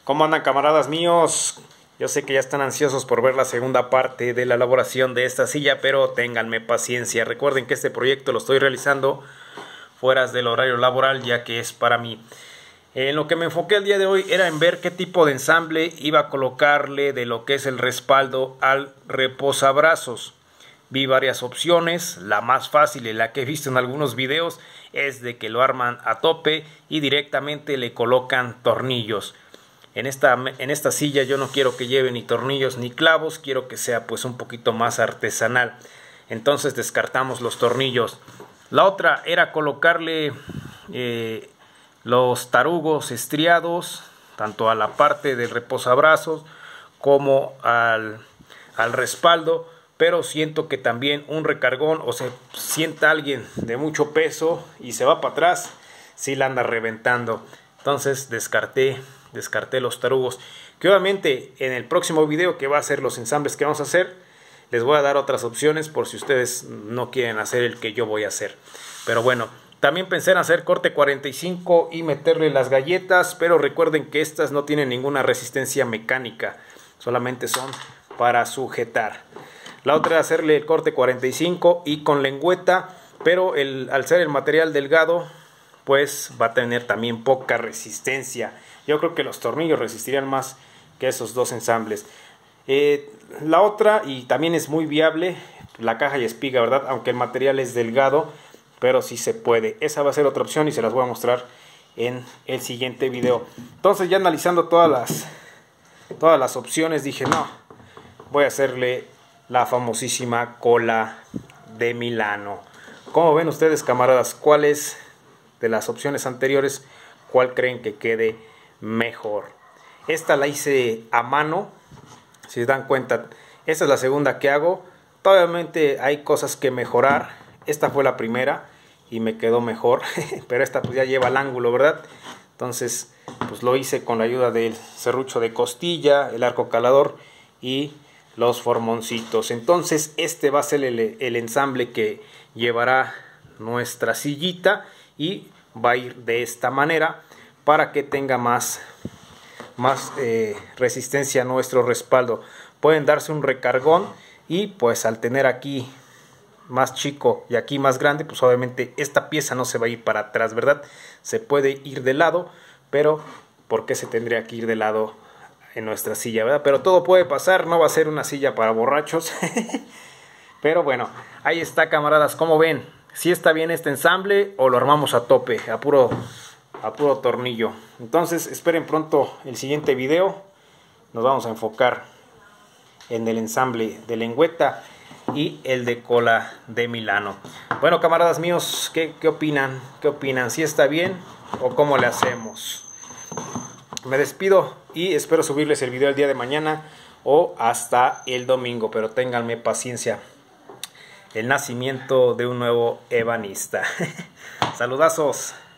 ¿Cómo andan, camaradas míos? Yo sé que ya están ansiosos por ver la segunda parte de la elaboración de esta silla, pero ténganme paciencia. Recuerden que este proyecto lo estoy realizando fuera del horario laboral, ya que es para mí. En lo que me enfoqué el día de hoy era en ver qué tipo de ensamble iba a colocarle de lo que es el respaldo al reposabrazos. Vi varias opciones. La más fácil y la que he visto en algunos videos es de que lo arman a tope y directamente le colocan tornillos. En esta silla yo no quiero que lleve ni tornillos ni clavos, quiero que sea pues un poquito más artesanal. Entonces descartamos los tornillos. La otra era colocarle los tarugos estriados tanto a la parte del reposabrazos como al respaldo, pero siento que también un recargón o se sienta alguien de mucho peso y se va para atrás, si la anda reventando. Entonces descarté los tarugos, que obviamente en el próximo video, que va a ser los ensambles que vamos a hacer, les voy a dar otras opciones por si ustedes no quieren hacer el que yo voy a hacer. Pero bueno, también pensé en hacer corte 45 y meterle las galletas, pero recuerden que estas no tienen ninguna resistencia mecánica, solamente son para sujetar. La otra es hacerle el corte 45 y con lengüeta, pero al ser el material delgado, pues va a tener también poca resistencia. Yo creo que los tornillos resistirían más que esos dos ensambles. La otra, y también es muy viable, la caja y espiga, ¿verdad? Aunque el material es delgado, pero sí se puede. Esa va a ser otra opción y se las voy a mostrar en el siguiente video. Entonces, ya analizando todas las opciones, dije, no, voy a hacerle la famosísima cola de Milano. ¿Cómo ven ustedes, camaradas? ¿Cuáles de las opciones anteriores, cuál creen que quede mejor? Esta la hice a mano, si se dan cuenta. Esta es la segunda que hago. Obviamente hay cosas que mejorar. Esta fue la primera y me quedó mejor, pero esta pues ya lleva el ángulo, ¿verdad? Entonces pues lo hice con la ayuda del serrucho de costilla, el arco calador y los formoncitos. Entonces este va a ser el ensamble que llevará nuestra sillita y va a ir de esta manera para que tenga más resistencia a nuestro respaldo. Pueden darse un recargón y pues al tener aquí más chico y aquí más grande, pues obviamente esta pieza no se va a ir para atrás, ¿verdad? Se puede ir de lado, pero ¿por qué se tendría que ir de lado en nuestra silla, verdad? Pero todo puede pasar, no va a ser una silla para borrachos. Pero bueno, ahí está, camaradas. ¿Cómo ven? ¿Sí está bien este ensamble o lo armamos a tope, a puro tornillo? Entonces esperen pronto el siguiente video. Nos vamos a enfocar en el ensamble de lengüeta y el de cola de Milano. Bueno, camaradas míos, ¿qué opinan? ¿Qué opinan? ¿Sí está bien o cómo le hacemos? Me despido y espero subirles el video el día de mañana o hasta el domingo, pero ténganme paciencia. El nacimiento de un nuevo ebanista. Saludazos.